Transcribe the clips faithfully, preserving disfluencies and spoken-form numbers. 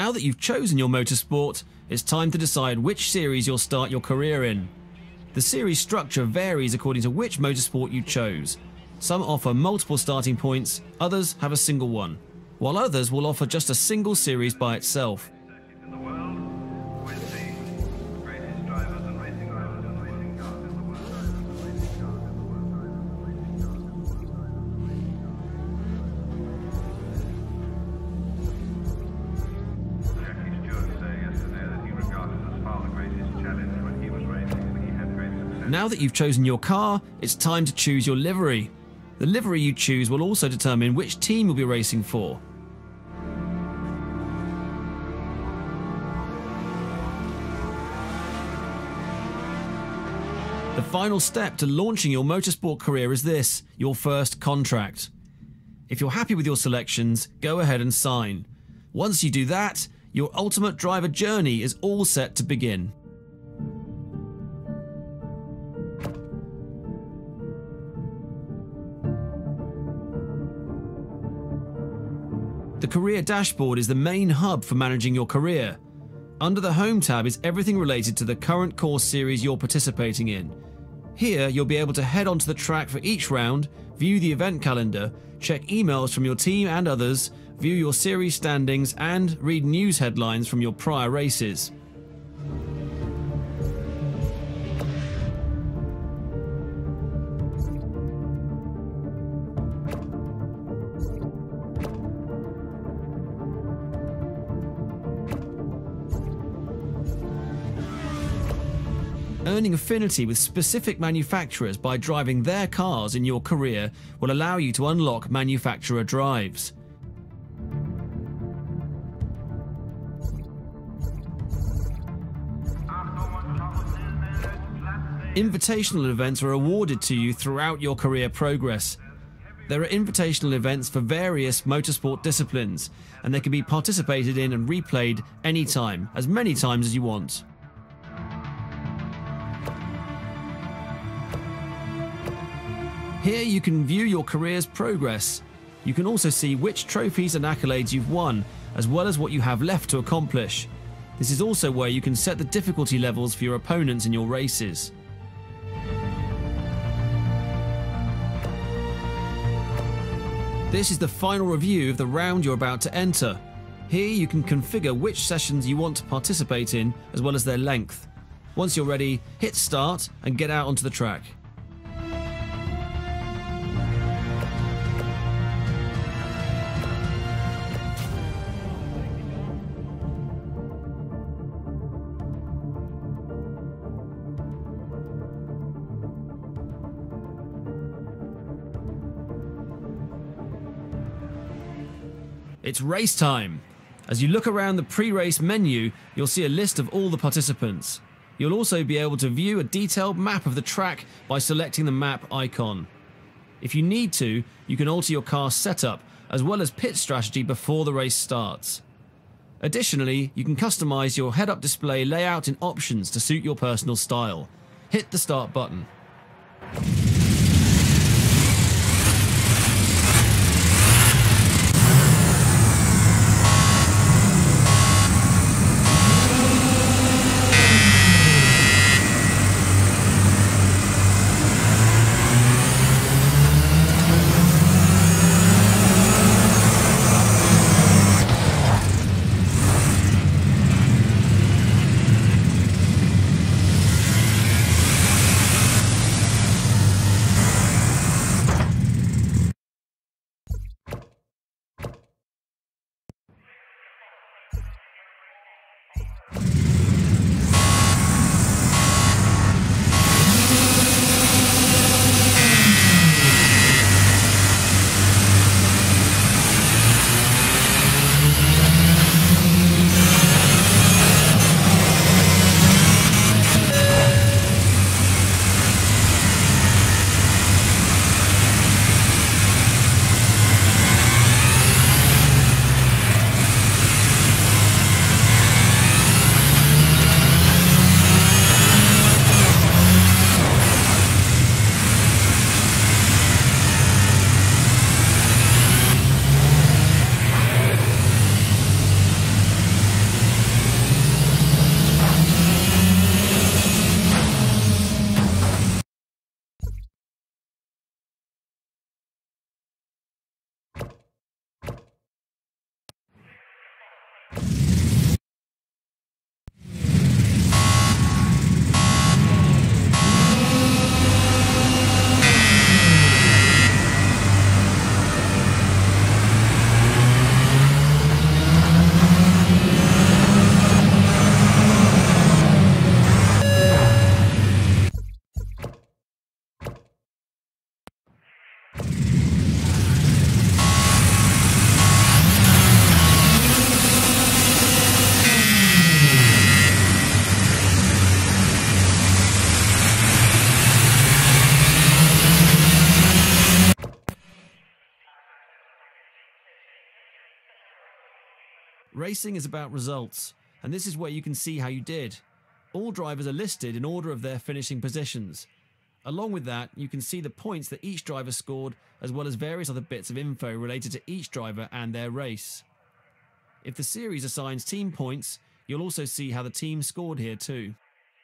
Now that you've chosen your motorsport, it's time to decide which series you'll start your career in. The series structure varies according to which motorsport you chose. Some offer multiple starting points, others have a single one, while others will offer just a single series by itself. Now that you've chosen your car, it's time to choose your livery. The livery you choose will also determine which team you'll be racing for. The final step to launching your motorsport career is this: your first contract. If you're happy with your selections, go ahead and sign. Once you do that, your Ultimate Driver journey is all set to begin. The career dashboard is the main hub for managing your career. Under the Home tab is everything related to the current course series you're participating in. Here you'll be able to head onto the track for each round, view the event calendar, check emails from your team and others, view your series standings, and read news headlines from your prior races. Earning affinity with specific manufacturers by driving their cars in your career will allow you to unlock manufacturer drives. Invitational events are awarded to you throughout your career progress. There are invitational events for various motorsport disciplines, and they can be participated in and replayed anytime, as many times as you want. Here you can view your career's progress. You can also see which trophies and accolades you've won, as well as what you have left to accomplish. This is also where you can set the difficulty levels for your opponents in your races. This is the final review of the round you're about to enter. Here you can configure which sessions you want to participate in, as well as their length. Once you're ready, hit start and get out onto the track. It's race time. As you look around the pre-race menu, you'll see a list of all the participants. You'll also be able to view a detailed map of the track by selecting the map icon. If you need to, you can alter your car setup as well as pit strategy before the race starts. Additionally, you can customize your head-up display layout in options to suit your personal style. Hit the start button. Racing is about results, and this is where you can see how you did. All drivers are listed in order of their finishing positions. Along with that, you can see the points that each driver scored, as well as various other bits of info related to each driver and their race. If the series assigns team points, you'll also see how the team scored here too.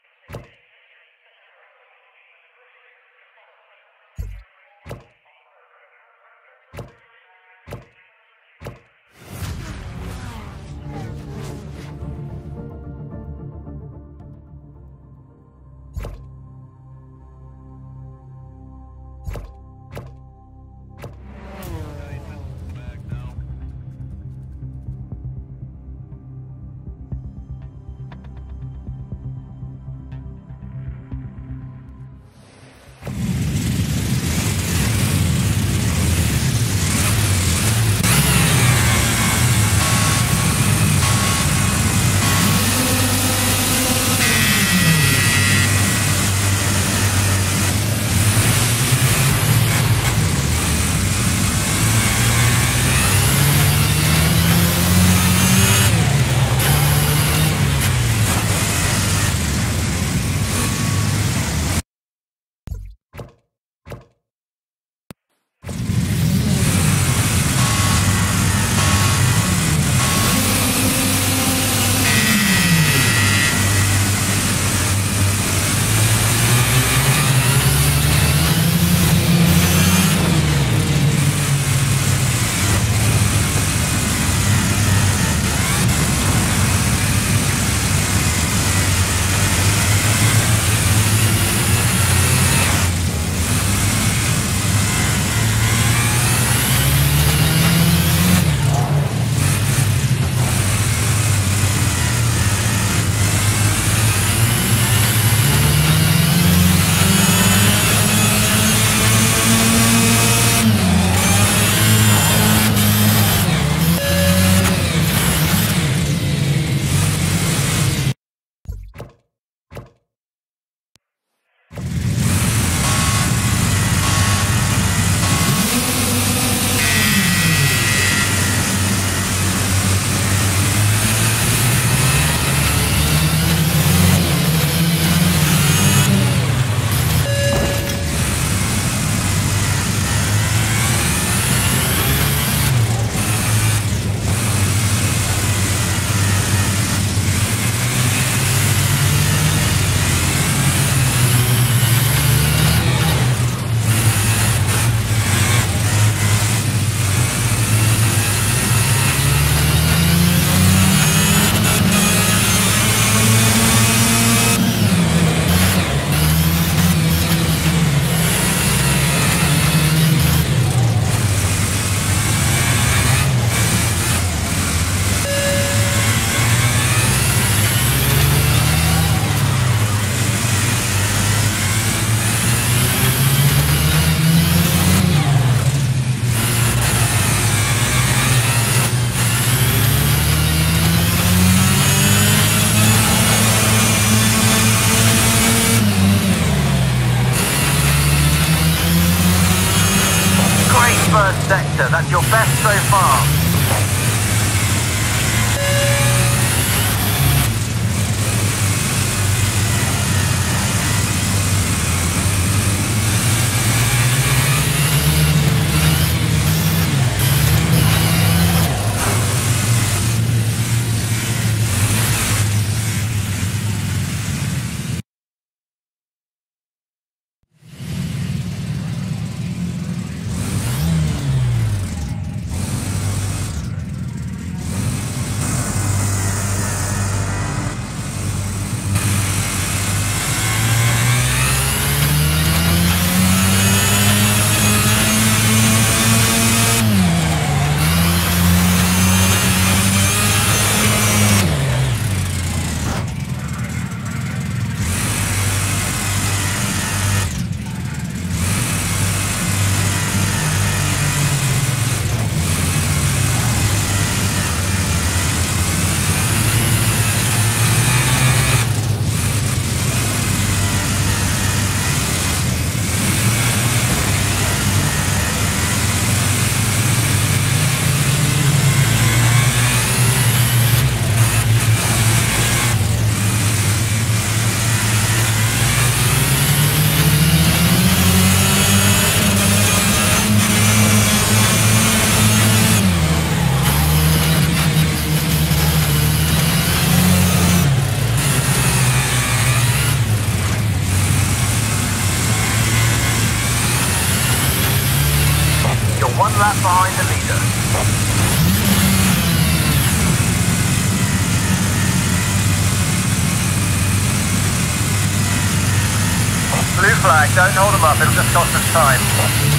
First sector, that's your best so far. sector leader. Blue flag, don't hold them up, it'll just cost us time.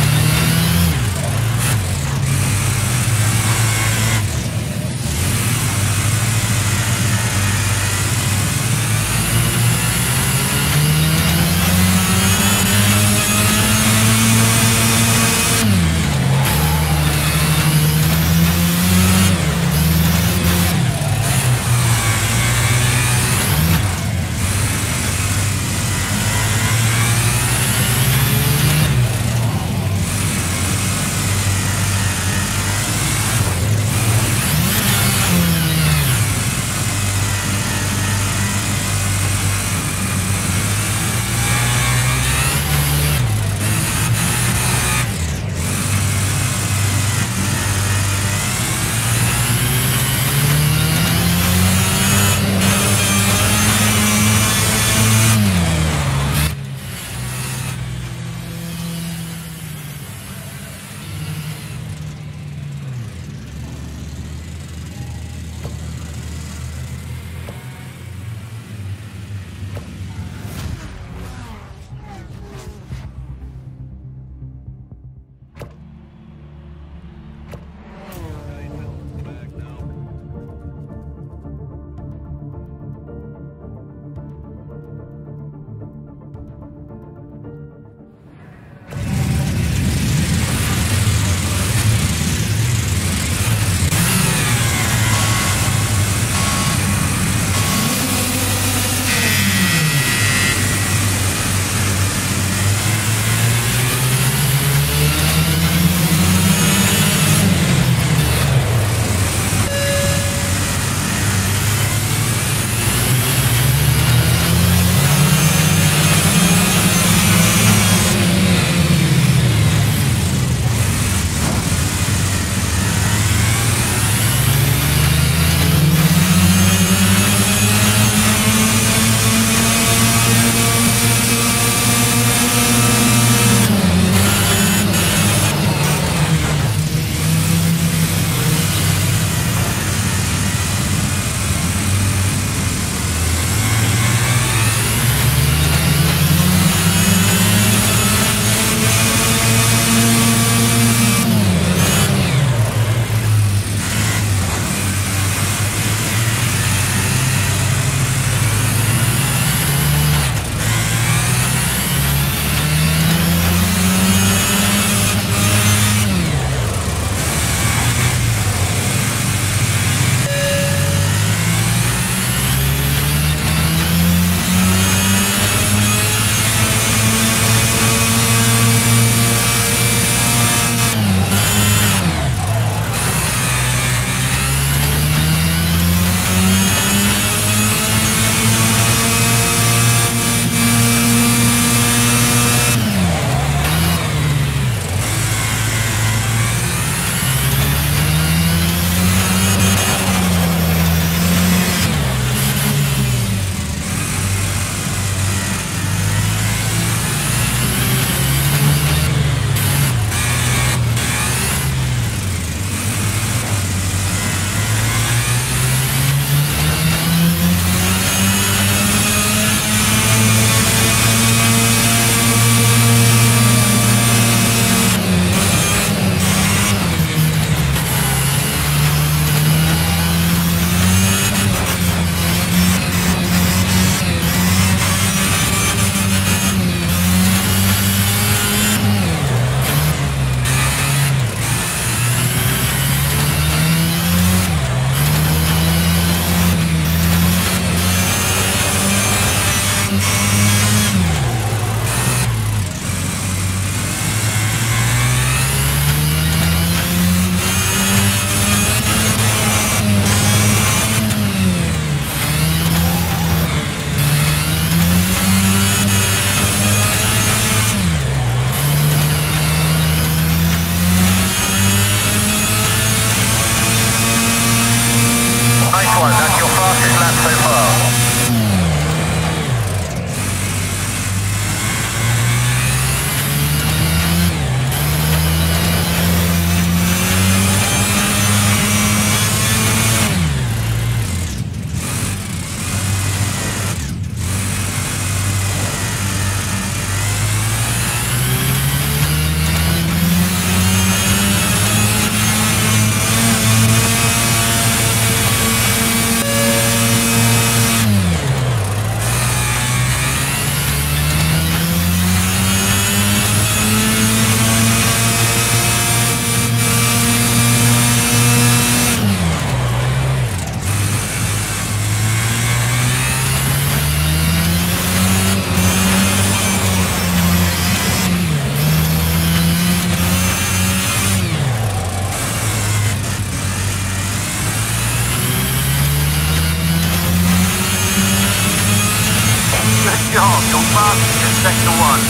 sector one.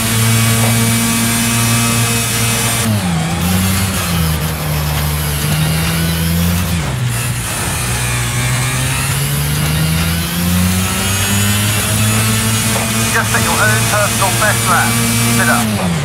Just at your own personal best lap. Keep it up.